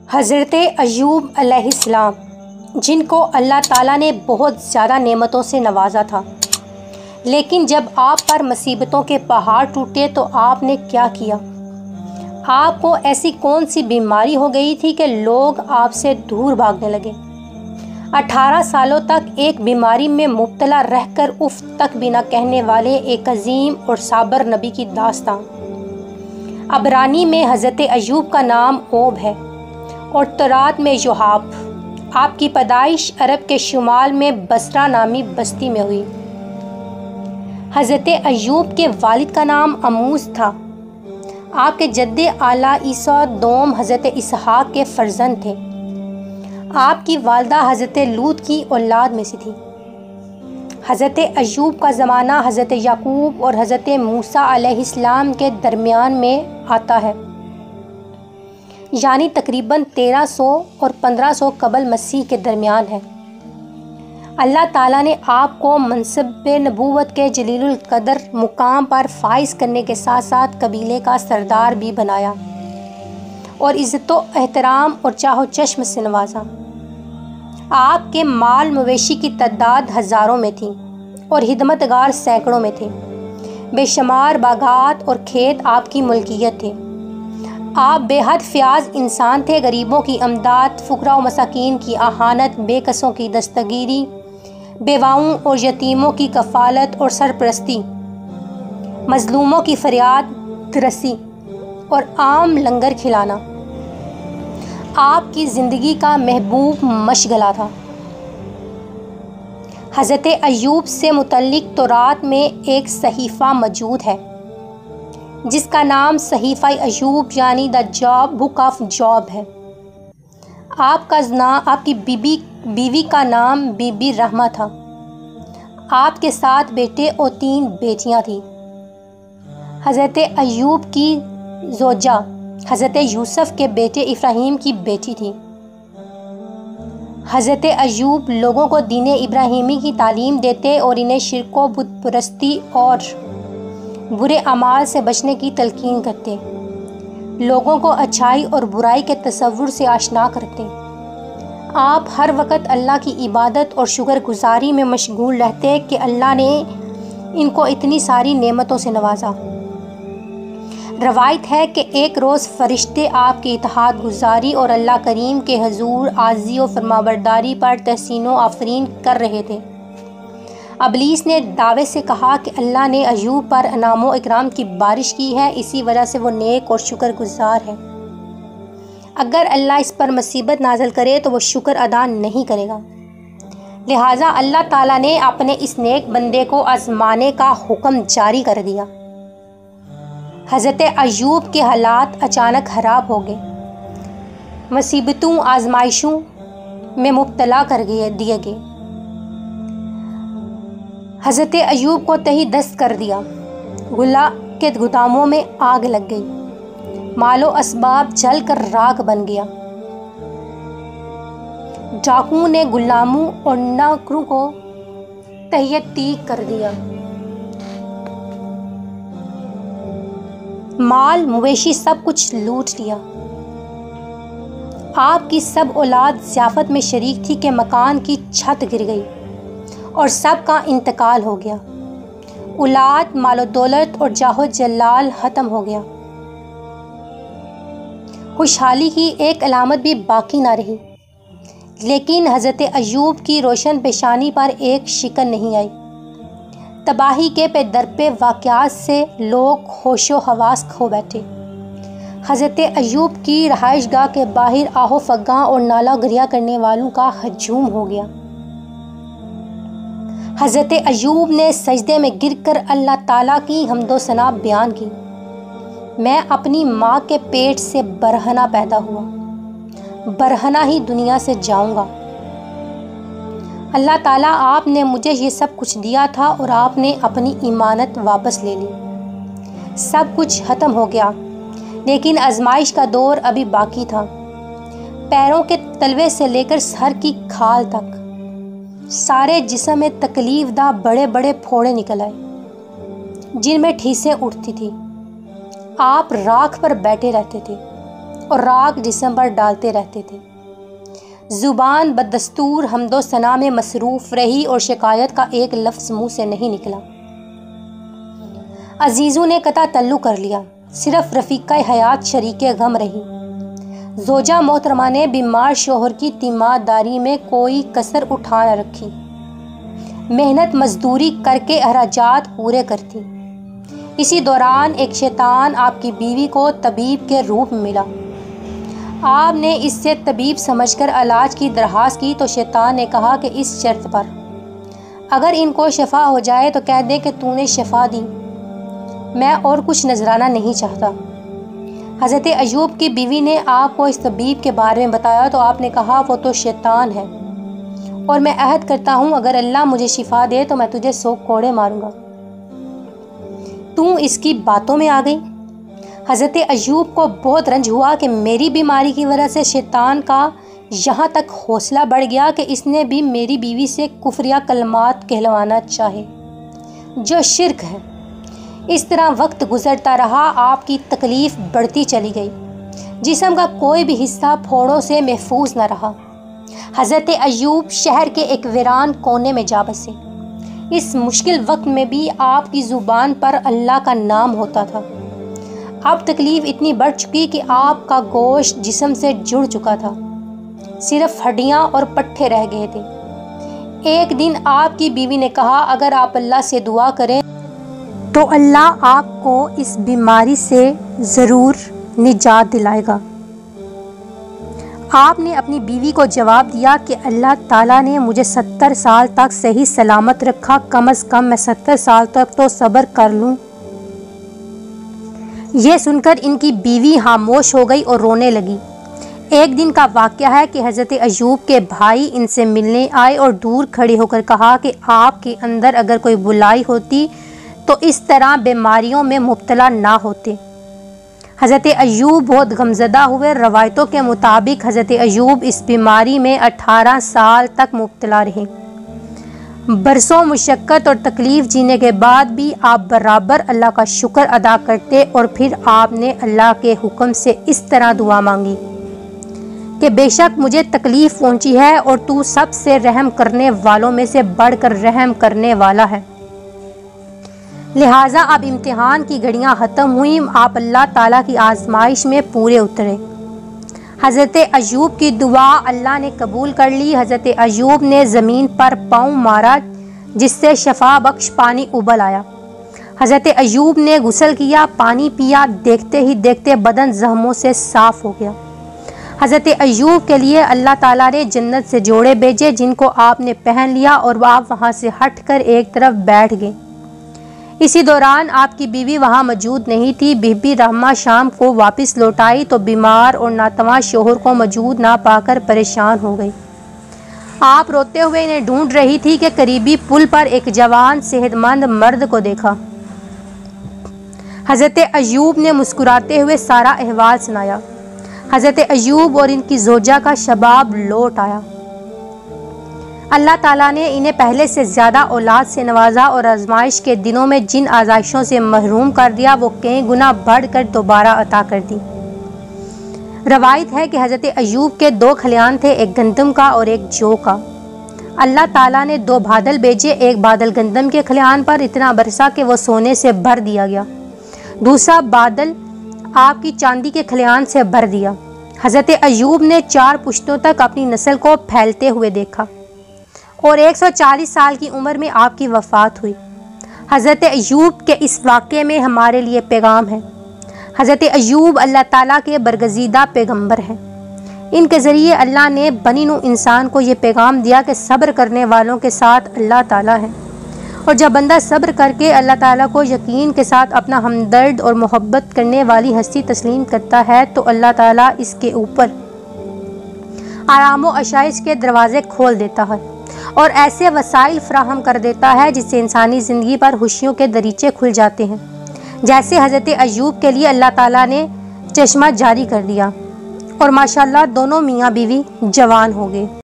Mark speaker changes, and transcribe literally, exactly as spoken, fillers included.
Speaker 1: حضرت ایوب علیہ السلام، جن کو اللہ تعالیٰ نے بہت زیادہ نعمتوں سے نوازا تھا، لیکن جب آپ پر مصیبتوں کے پہاڑ ٹوٹے تو آپ نے کیا کیا؟ آپ کو ایسی کون سی بیماری ہو گئی تھی کہ لوگ آپ سے دور بھاگنے لگے؟ اٹھارہ سالوں تک ایک بیماری میں مبتلا رہ کر اف تک بھی نہ کہنے والے ایک عظیم اور صابر نبی کی داستان۔ عبرانی میں حضرت ایوب کا نام اوب ہے اور تورات میں یوحاب۔ آپ کی پیدائش عرب کے شمال میں بصرہ نامی بستی میں ہوئی۔ حضرت ایوب کے والد کا نام اموس تھا۔ آپ کے جد اعلیٰ عیسیٰ دوم حضرت اسحاق کے فرزند تھے۔ آپ کی والدہ حضرت لوط کی اولاد میں سے تھی۔ حضرت ایوب کا زمانہ حضرت یعقوب اور حضرت موسیٰ علیہ السلام کے درمیان میں آتا ہے، یعنی تقریباً تیرہ سو اور پندرہ سو قبل مسیح کے درمیان ہے۔ اللہ تعالیٰ نے آپ کو منصب نبوت کے جلیل القدر مقام پر فائز کرنے کے ساتھ ساتھ قبیلے کا سردار بھی بنایا اور عزت و احترام اور چاہ و چشم سے نوازا۔ آپ کے مال مویشی کی تعداد ہزاروں میں تھی اور خدمتگار سینکڑوں میں تھے۔ بے شمار باغات اور کھیت آپ کی ملکیت تھے۔ آپ بے حد فیاض انسان تھے۔ غریبوں کی امداد، فقراء و مساکین کی اعانت، بے کسوں کی دستگیری، بیواؤں اور یتیموں کی کفالت اور سرپرستی، مظلوموں کی فریاد رسی اور عام لنگر کھلانا آپ کی زندگی کا محبوب مشغلہ تھا۔ حضرت ایوب سے متعلق تورات میں ایک صحیفہ موجود ہے جس کا نام صحیفہ ایوب یعنی the Job book of Job ہے۔ آپ کا نام آپ کی بیوی بیوی کا نام بی بی رحمہ تھا۔ آپ کے سات بیٹے اور تین بیٹیاں تھیں۔ حضرت ایوب کی زوجہ حضرت یوسف کے بیٹے ابراہیم کی بیٹی تھی۔ حضرت ایوب لوگوں کو دین ابراہیمی کی تعلیم دیتے اور انہیں شرک و بت پرستی اور برے اعمال سے بچنے کی تلقین کرتے، لوگوں کو اچھائی اور برائی کے تصور سے آشنا کرتے۔ آپ ہر وقت اللہ کی عبادت اور شکر گزاری میں مشغول رہتے کہ اللہ نے ان کو اتنی ساری نعمتوں سے نوازا۔ روایت ہے کہ ایک روز فرشتے آپ کی اطاعت گزاری اور اللہ کریم کے حضور عاجزی و فرمانبرداری پر تحسین و آفرین کر رہے تھے۔ ابلیس نے دعوے سے کہا کہ اللہ نے ایوب پر انعام و اکرام کی بارش کی ہے، اسی وجہ سے وہ نیک اور شکر گزار ہے۔ اگر اللہ اس پر مصیبت نازل کرے تو وہ شکر ادا نہیں کرے گا، لہٰذا اللہ تعالیٰ نے اپنے اس نیک بندے کو آزمانے کا حکم جاری کر دیا۔ حضرت ایوب کے حالات اچانک خراب ہو گئے، مصیبتوں آزمائشوں میں مبتلا کر گئے دیے گئے۔ حضرت ایوب کو تہی دست کر دیا، غلہ کے گوداموں میں آگ لگ گئی، مال و اسباب جل کر راکھ بن گیا۔ ڈاکوؤں نے غلاموں اور نوکروں کو تہیہ تیغ کر دیا۔ مال مویشی سب کچھ لوٹ لیا۔ آپ کی سب اولاد ضیافت میں شریک تھی کہ مکان کی چھت گر گئی اور سب کا انتقال ہو گیا۔ اولاد، مال و دولت اور جاہ و جلال ختم ہو گیا۔ خوشحالی کی ایک علامت بھی باقی نہ رہی، لیکن حضرت ایوب کی روشن پیشانی پر ایک شکن نہیں آئی۔ تباہی کے پے در پہ واقعات سے لوگ ہوش و حواس کھو بیٹھے۔ حضرت ایوب کی رہائش گاہ کے باہر آہ و فغاں اور نالہ گریا کرنے والوں کا ہجوم ہو گیا۔ حضرت ایوب نے سجدے میں گر کر اللہ تعالیٰ کی حمد و ثنا بیان کی۔ میں اپنی ماں کے پیٹ سے برہنہ پیدا ہوا، برہنہ ہی دنیا سے جاؤں گا۔ اللہ تعالیٰ آپ نے مجھے یہ سب کچھ دیا تھا اور آپ نے اپنی امانت واپس لے لی۔ سب کچھ ختم ہو گیا، لیکن آزمائش کا دور ابھی باقی تھا۔ پیروں کے تلوے سے لے کر سر کی کھال تک سارے جسم میں تکلیف دہ بڑے بڑے پھوڑے نکل آئے جن میں ٹھیسیں اٹھتی تھیں۔ آپ راکھ پر بیٹھے رہتے تھے اور راکھ جسم پر ڈالتے رہتے تھے۔ زبان بدستور حمد و ثنا میں مصروف رہی اور شکایت کا ایک لفظ منہ سے نہیں نکلا۔ عزیزوں نے قطع تعلق کر لیا، صرف رفیقہ حیات شریک غم رہی۔ زوجہ محترمہ نے بیمار شوہر کی تیمارداری میں کوئی کسر اٹھا نہ رکھی، محنت مزدوری کر کے اخراجات پورے کرتی۔ اسی دوران ایک شیطان آپ کی بیوی کو طبیب کے روپ میں ملا۔ آپ نے اس سے طبیب سمجھ کر علاج کی درخواست کی تو شیطان نے کہا کہ اس شرط پر اگر ان کو شفا ہو جائے تو کہہ دے کہ تو نے شفا دی، میں اور کچھ نذرانہ نہیں چاہتا۔ حضرت ایوب کی بیوی نے آپ کو اس طبیب کے بارے میں بتایا تو آپ نے کہا وہ تو شیطان ہے، اور میں عہد کرتا ہوں اگر اللہ مجھے شفا دے تو میں تجھے سو کوڑے ماروں گا۔ تو اس کی باتوں میں آ گئی۔ حضرت ایوب کو بہت رنج ہوا کہ میری بیماری کی وجہ سے شیطان کا یہاں تک حوصلہ بڑھ گیا کہ اس نے بھی میری بیوی سے کفریہ کلمات کہلوانا چاہے، جو شرک ہے۔ اس طرح وقت گزرتا رہا، آپ کی تکلیف بڑھتی چلی گئی، جسم کا کوئی بھی حصہ پھوڑوں سے محفوظ نہ رہا۔ حضرت ایوب شہر کے ایک ویران کونے میں جا بسے۔ اس مشکل وقت میں بھی آپ کی زبان پر اللہ کا نام ہوتا تھا۔ اب تکلیف اتنی بڑھ چکی کہ آپ کا گوشت جسم سے جڑ چکا تھا، صرف ہڈیاں اور پٹھے رہ گئے تھے۔ ایک دن آپ کی بیوی نے کہا اگر آپ اللہ سے دعا کریں تو اللہ آپ کو اس بیماری سے ضرور نجات دلائے گا۔ آپ نے اپنی بیوی کو جواب دیا کہ اللہ تعالیٰ نے مجھے ستر سال تک صحیح سلامت رکھا، کم از کم میں ستر سال تک تو صبر کر لوں۔ یہ سن کر ان کی بیوی خاموش ہو گئی اور رونے لگی۔ ایک دن کا واقعہ ہے کہ حضرت ایوب کے بھائی ان سے ملنے آئے اور دور کھڑے ہو کر کہا کہ آپ کے اندر اگر کوئی بلائی ہوتی تو اس طرح بیماریوں میں مبتلا نہ ہوتے۔ حضرت ایوب بہت غمزدہ ہوئے۔ روایتوں کے مطابق حضرت ایوب اس بیماری میں اٹھارہ سال تک مبتلا رہے۔ برسوں مشقت اور تکلیف جینے کے بعد بھی آپ برابر اللہ کا شکر ادا کرتے، اور پھر آپ نے اللہ کے حکم سے اس طرح دعا مانگی کہ بے شک مجھے تکلیف پہنچی ہے اور تو سب سے رحم کرنے والوں میں سے بڑھ کر رحم کرنے والا ہے، لہٰذا اب امتحان کی گھڑیاں ختم ہوئیں، آپ اللہ تعالیٰ کی آزمائش میں پورے اترے۔ حضرت ایوب کی دعا اللہ نے قبول کر لی۔ حضرت ایوب نے زمین پر پاؤں مارا جس سے شفا بخش پانی ابل آیا۔ حضرت ایوب نے غسل کیا، پانی پیا، دیکھتے ہی دیکھتے بدن زخموں سے صاف ہو گیا۔ حضرت ایوب کے لیے اللہ تعالیٰ نے جنت سے جوڑے بھیجے جن کو آپ نے پہن لیا اور آپ وہاں سے ہٹ کر ایک طرف بیٹھ گئے۔ اسی دوران آپ کی بیوی وہاں موجود نہیں تھی۔ بی بی رحمہ شام کو واپس لوٹ آئی تو بیمار اور ناتواں شوہر کو موجود نہ پا کر پریشان ہو گئی۔ آپ روتے ہوئے انہیں ڈھونڈ رہی تھی کہ قریبی پل پر ایک جوان صحت مند مرد کو دیکھا۔ حضرت ایوب نے مسکراتے ہوئے سارا احوال سنایا۔ حضرت ایوب اور ان کی زوجہ کا شباب لوٹ آیا۔ اللہ تعالیٰ نے انہیں پہلے سے زیادہ اولاد سے نوازا اور آزمائش کے دنوں میں جن آزائشوں سے محروم کر دیا وہ کئی گنا بڑھ کر دوبارہ عطا کر دی۔ روایت ہے کہ حضرت ایوب کے دو کھلیان تھے، ایک گندم کا اور ایک جو کا۔ اللہ تعالیٰ نے دو بادل بھیجے، ایک بادل گندم کے کھلیان پر اتنا برسا کہ وہ سونے سے بھر دیا گیا، دوسرا بادل آپ کی چاندی کے کھلیان سے بھر دیا۔ حضرت ایوب نے چار پشتوں تک اپنی نسل کو پھیلتے ہوئے دیکھا اور ایک سو چالیس سال کی عمر میں آپ کی وفات ہوئی۔ حضرت ایوب کے اس واقعے میں ہمارے لیے پیغام ہے۔ حضرت ایوب اللہ تعالیٰ کے برگزیدہ پیغمبر ہیں۔ ان کے ذریعے اللہ نے بنی نوع انسان کو یہ پیغام دیا کہ صبر کرنے والوں کے ساتھ اللہ تعالیٰ ہے، اور جب بندہ صبر کر کے اللہ تعالیٰ کو یقین کے ساتھ اپنا ہمدرد اور محبت کرنے والی ہستی تسلیم کرتا ہے تو اللہ تعالیٰ اس کے اوپر آرام و عشائش کے دروازے کھول دیتا ہے اور ایسے وسائل فراہم کر دیتا ہے جس سے انسانی زندگی پر خوشیوں کے دریچے کھل جاتے ہیں، جیسے حضرت ایوب کے لیے اللہ تعالیٰ نے چشمہ جاری کر دیا اور ماشاءاللہ دونوں میاں بیوی جوان ہو گئے۔